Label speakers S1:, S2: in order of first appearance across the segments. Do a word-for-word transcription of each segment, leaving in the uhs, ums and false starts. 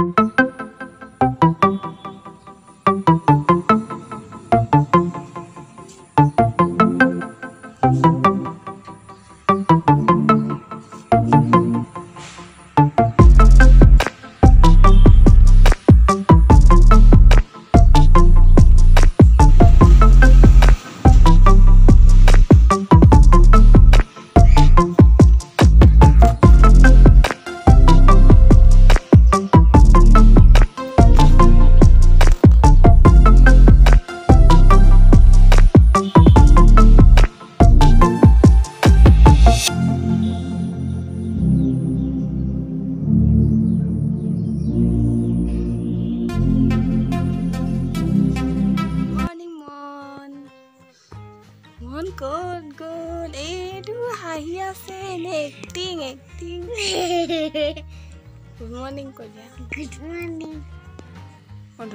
S1: Good, good. Eh, do hahiya say acting, acting. Good morning, Kodia.
S2: Good morning.
S1: Odo.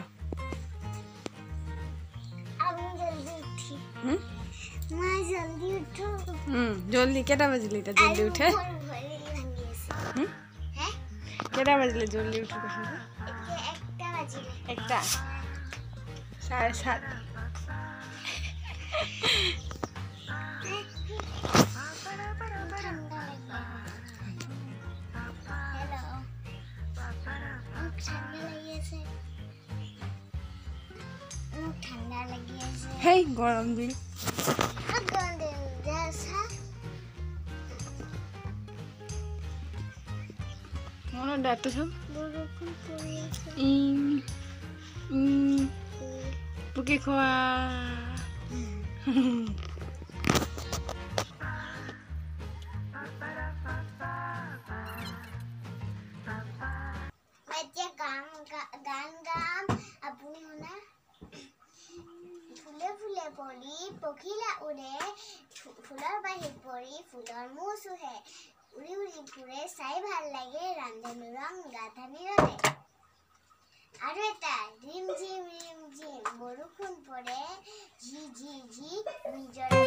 S2: I'm jaldi uthi.
S1: Hmm?
S2: मैं जल्दी उठो.
S1: Hmm. जल्दी केटा बजली ता जल्दी उठे? Hmm?
S2: हैं?
S1: केटा बजले जल्दी उठो कहीं?
S2: एकटा बजले.
S1: एकटा. साढ़े सात. Hey, गरम भी. Mana data sam? Ing, ing, pergi kua.
S2: बच्चे गान गान गान अपनी होना फुले फुले पड़ी पखीला उड़े फुलर बाहिर पड़ी फुलर मुसु है उड़ी उड़ी फुरे साई ভাল লাগে রান্ধনি রং গাধানি রলে আর এটা রিম ঝিম রিম ঝিম বরুণ পড়ে ঝি ঝি ঝি বিজয়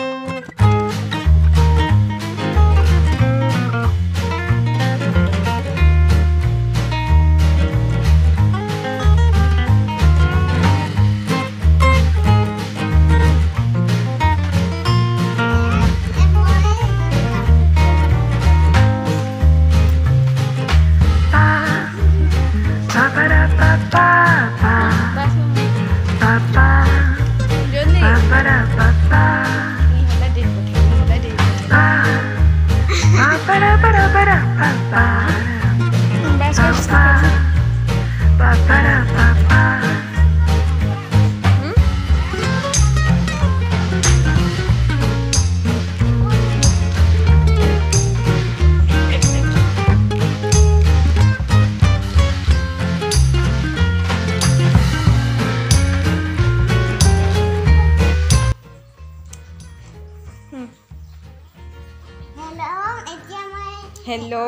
S1: Hello.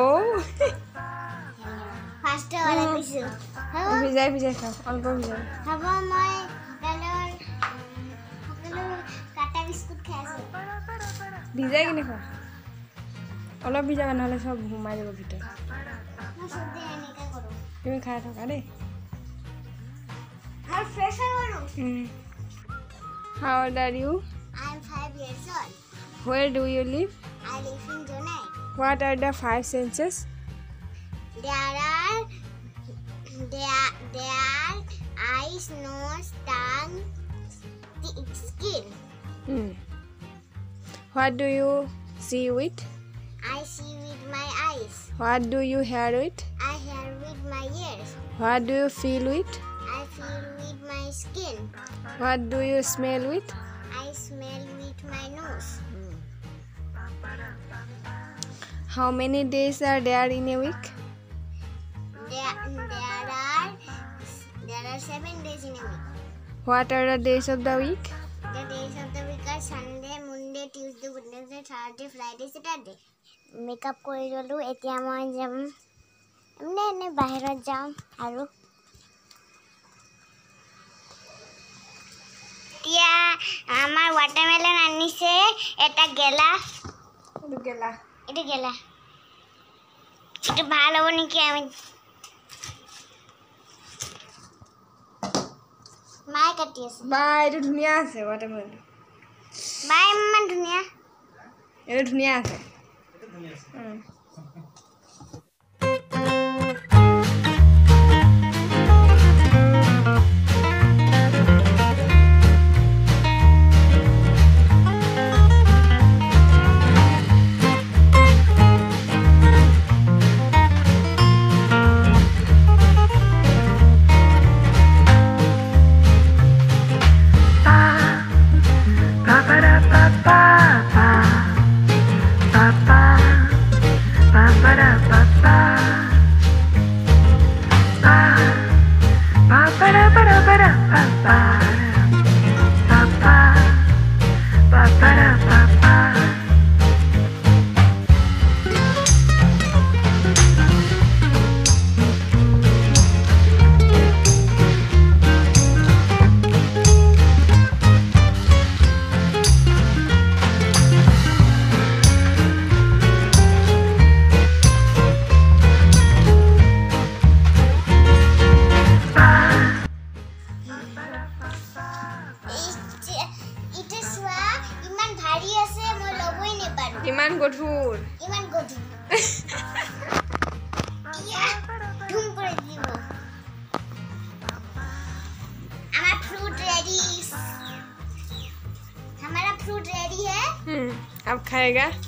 S2: First वाला पिसु.
S1: Vijay Vijay ka. Algo Vijay.
S2: Haba मैं कलर कलर काटा बिस्कुट खाइছো.
S1: Vijay kini ka. Algo Vijay banale sab घुमा देबो भीतर.
S2: मैं सोते आने का करो.
S1: তুমি খাই থাকা দে.
S2: और फ्रेश करो.
S1: Hmm. How old are you?
S2: I am five years old.
S1: Where do you live?
S2: I live in Chennai.
S1: What are the five senses?
S2: There are there there are eyes, nose, tongue, skin.
S1: Hmm. What do you see with?
S2: I see with my eyes.
S1: What do you hear with?
S2: I hear with my ears.
S1: What do you feel with?
S2: I feel with my skin.
S1: What do you smell with?
S2: I smell with my nose.
S1: How many days are there in a week?
S2: There, there are there are seven days in a week.
S1: What are the days of the week?
S2: The days of the week are Sunday, Monday, Tuesday, Wednesday, Thursday, Friday, Saturday. Makeup কৰি ললো এতিয়া মই যাম এনে এনে বাহিৰত যাম আৰু এতিয়া আমাৰ ওয়াটারমেলন আনিছে এটা গেলা
S1: গেলা
S2: এটা গেলা এটা ভালো হবে নাকি আমি কাটি আছে
S1: বা এইটো ধুনীয়া আছে ৱাটাৰমেলনটো
S2: বাই ইমান ধুনীয়া
S1: এইটো ধুনীয়া আছে ইমান গধুৰ
S2: ইমান গধুৰ ইয়া ধুম করে দিব हमारा फ्रूट रेडी हमारा फ्रूट रेडी है
S1: हम्म अब खाएगा